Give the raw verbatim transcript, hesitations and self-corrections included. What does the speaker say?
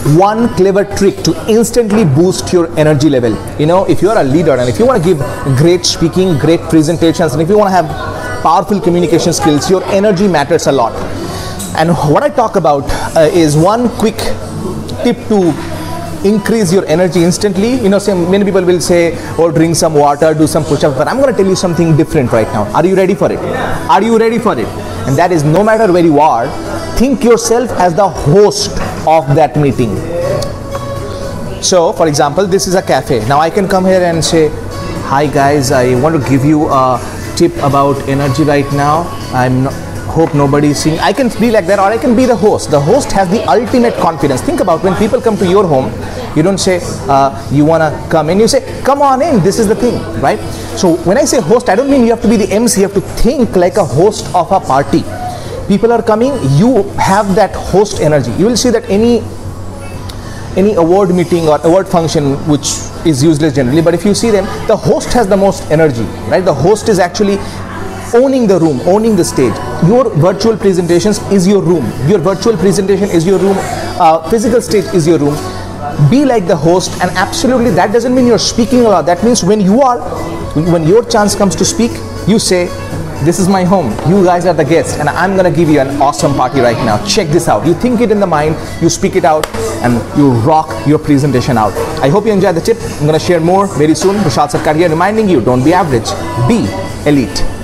one clever trick to instantly boost your energy level. You know, if you're a leader and if you want to give great speaking, great presentations, and if you want to have powerful communication skills, your energy matters a lot. And what I talk about uh, is one quick tip to increase your energy instantly. You know, say, many people will say, oh, drink some water, do some push-ups, but I'm going to tell you something different right now. Are you ready for it? Are you ready for it? And that is, no matter where you are, think yourself as the host of that meeting. So, for example, this is a cafe. Now I can come here and say, hi guys, I want to give you a tip about energy right now. I'm not, hope nobody is seeing. I can be like that, or I can be the host. The host has the ultimate confidence. Think about when people come to your home, you don't say, uh, you want to come in, you say, come on in, this is the thing, right? So when I say host, I don't mean you have to be the M C, you have to think like a host of a party. People are coming, you have that host energy. You will see that any any award meeting or award function, which is useless generally, but if you see them, the host has the most energy, right? The host is actually owning the room, owning the stage. Your virtual presentations is your room. Your virtual presentation is your room. Uh, physical stage is your room. Be like the host, and absolutely that doesn't mean you're speaking a lot. That means when you are, when your chance comes to speak, you say, this is my home, you guys are the guests, and I'm gonna give you an awesome party right now. Check this out. You think it in the mind, you speak it out, and you rock your presentation out. I hope you enjoyed the tip. I'm gonna share more very soon. Vishal Sarkar here reminding you, don't be average, be elite.